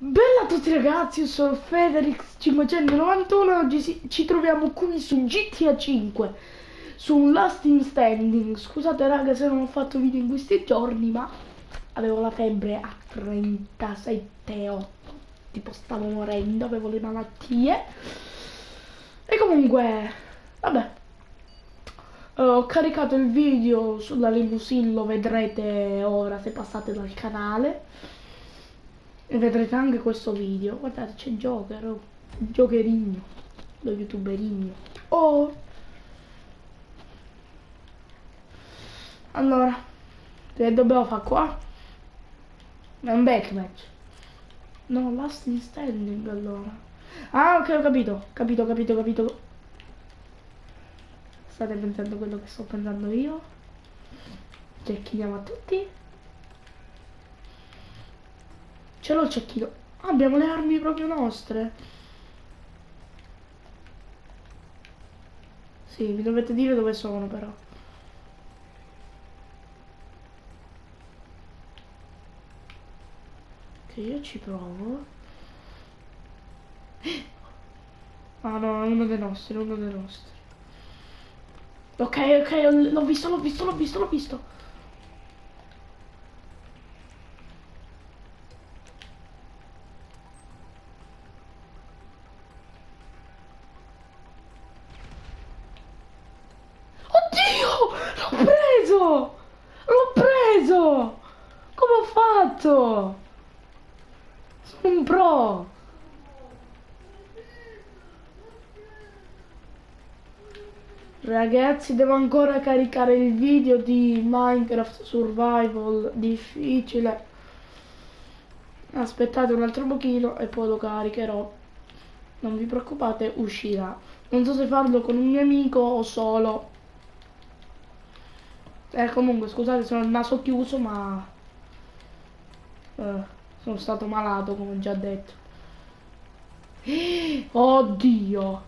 Bella a tutti ragazzi, io sono Federix591 e oggi ci troviamo qui su GTA 5 su un Last in Standing. Scusate raga se non ho fatto video in questi giorni, ma avevo la febbre a 37,8, tipo stavo morendo, avevo le malattie. E comunque, vabbè, ho caricato il video sulla limousine, lo vedrete ora se passate dal canale. E vedrete anche questo video. Guardate, c'è Joker, oh, il Jokerino, lo youtuberino. Oh, allora, che dobbiamo fare qua? È un back match. No, last in standing allora. Ah, ok, ho capito, capito. State pensando quello che sto pensando io? Cecchiniamo a tutti. Ce l'ho il cecchino. Ah, abbiamo le armi proprio nostre. Sì, mi dovete dire dove sono però. Che io ci provo. Ah no, è uno dei nostri, è uno dei nostri. Ok, l'ho visto. Oddio! L'ho preso! L'ho preso! Come ho fatto? Sono un pro! Ragazzi, devo ancora caricare il video di Minecraft Survival difficile. Aspettate un altro pochino e poi lo caricherò. Non vi preoccupate, uscirà. Non so se farlo con un mio amico o solo. Comunque, scusate se ho il naso chiuso, ma sono stato malato, come ho già detto. Oddio!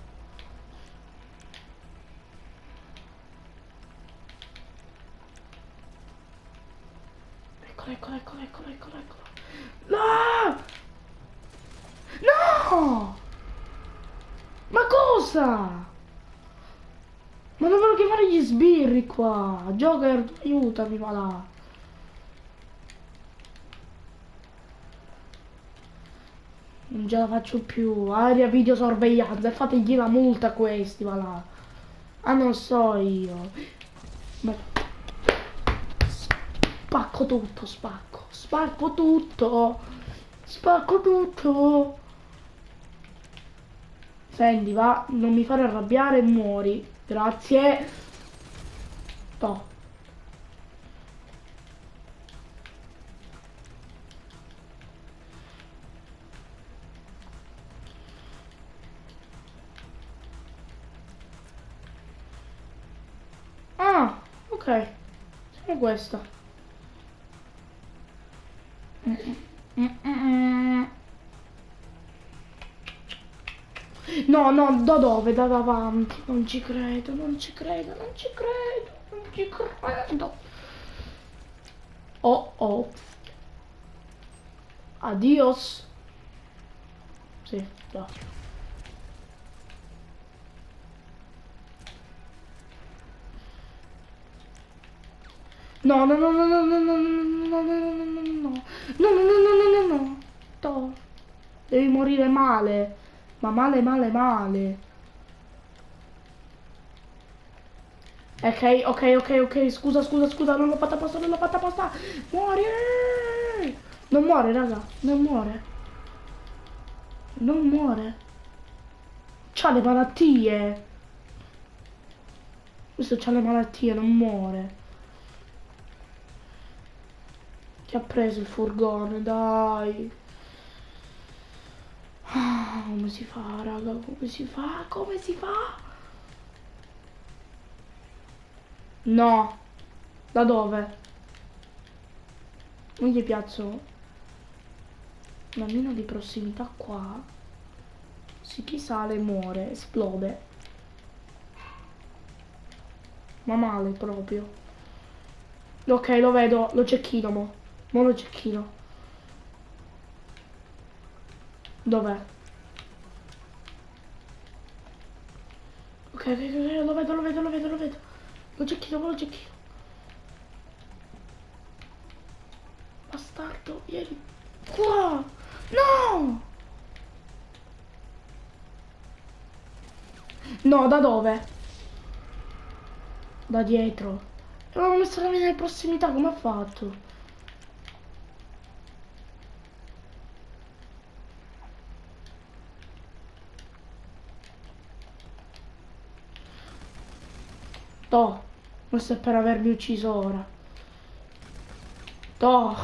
Eccolo. No! No! Ma cosa? Ma devono chiamare gli sbirri qua. Joker, aiutami, va là. Non ce la faccio più. Aria videosorveglianza. E fategli la multa a questi, va là. Ah, non so io. Ma spacco tutto, spacco. Spacco tutto. Senti, va, non mi fare arrabbiare e muori. Grazie. No. Ah, ok. Sono questa. No, da dove? Da davanti. Non ci credo. Oh. Adios. Sì, già. No. No. Devi morire male. Ma male. Ok. Scusa. Non l'ho fatta apposta. Muori. Non muore, raga. Non muore. C'ha le malattie. Questo c'ha le malattie, non muore. Chi ha preso il furgone, dai. Ah, come si fa, raga? Come si fa? No. Da dove? Non gli piazzo una mina di prossimità qua. Se chi sale muore, esplode. Ma male proprio. Ok, lo vedo, lo cecchino mo. Mo lo cecchino. Dov'è? Ok, lo vedo, lo vedo, lo vedo, lo vedo. Lo cecchino, lo cecchino. Bastardo, vieni qua. No! No, da dove? Da dietro. E non ho messo la mia in prossimità, come ha fatto? Toh, questo è per avermi ucciso ora. Toh.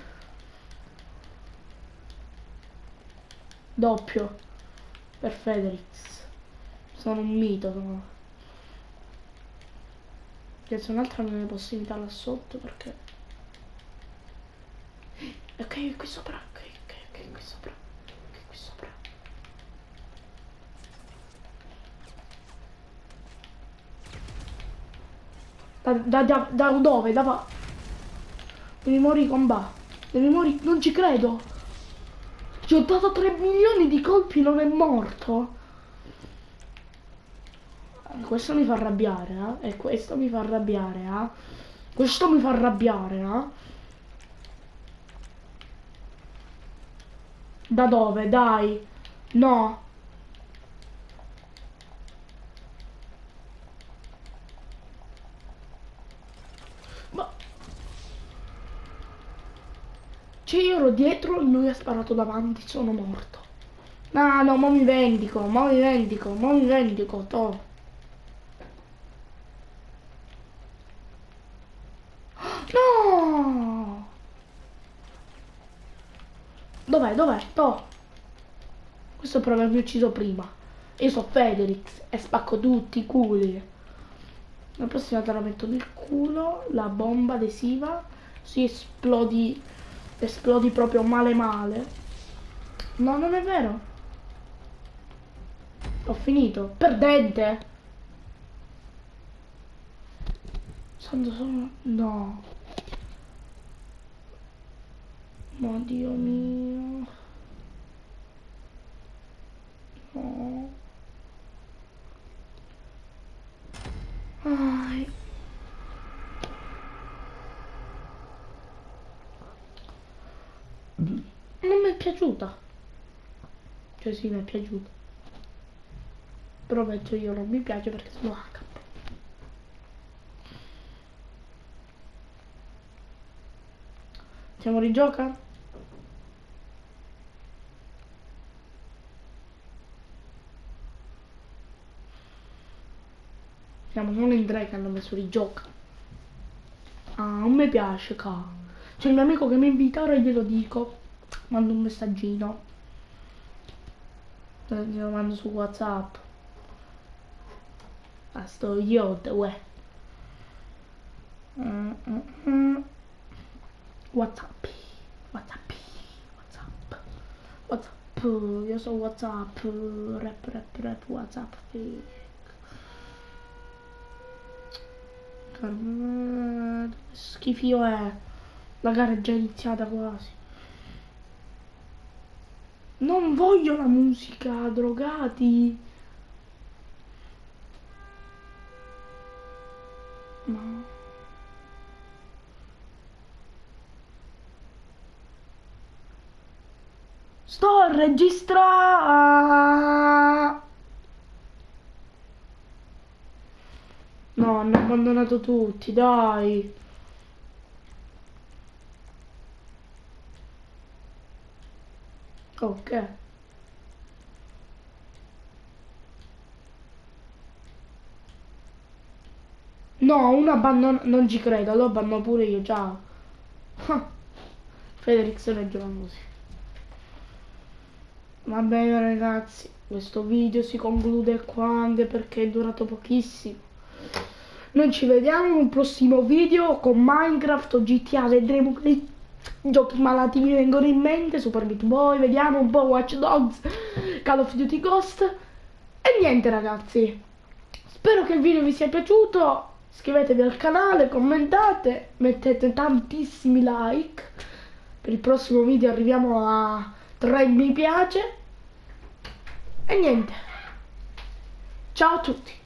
Doppio. Per Federix. Sono un mito, no? C'è un'altra nelle prossimità là sotto perché... Ok, è qui sopra. Ok, qui sopra. Ok, qui sopra. Da dove? Devi morire con ba. Devi morire. Non ci credo. Ci ho dato 3 milioni di colpi, non è morto. Questo mi fa arrabbiare, eh? E questo mi fa arrabbiare, eh? Questo mi fa arrabbiare, eh? Da dove? Dai. No. Ma... Cioè io ero dietro e lui ha sparato davanti, sono morto. No, no, mo mi vendico, mo mi vendico, mo mi vendico, toh. No! Dov'è? Dov'è? Toh. Questo per avermi ucciso prima. Io so Federix e spacco tutti i culi. La prossima te la metto nel culo, la bomba adesiva, si esplodi, esplodi proprio male male. No, non è vero. Ho finito. Perdente. Sono... No. Ma Dio mio. No. Ai. Non mi è piaciuta. Cioè sì, mi è piaciuta. Però metto io non mi piace perché sono H. Siamo rigioca? Siamo solo in 3 che hanno messo rigioca. Ah, non mi piace qua. C'è il mio amico che mi invita, ora glielo dico. Mando un messaggino. Glielo mando su WhatsApp. Ah, sto idiota, uè. WhatsApp. WhatsApp. WhatsApp. WhatsApp. Io so WhatsApp. Rap WhatsApp. Che schifio è. La gara è già iniziata quasi. Non voglio la musica, drogati. No. Sto a registrare. No, hanno abbandonato tutti, dai. Ok. No, uno abbandona... Non ci credo, lo abbandono pure io, ciao. Federix è gelosi. Va bene ragazzi, questo video si conclude qua anche perché è durato pochissimo. Noi ci vediamo in un prossimo video con Minecraft o GTA, vedremo che giochi malati mi vengono in mente, Super Meat Boy, vediamo un po' Watch Dogs, Call of Duty Ghost. E niente ragazzi, spero che il video vi sia piaciuto, iscrivetevi al canale, commentate, mettete tantissimi like. Per il prossimo video arriviamo a 3 mi piace. E niente. Ciao a tutti.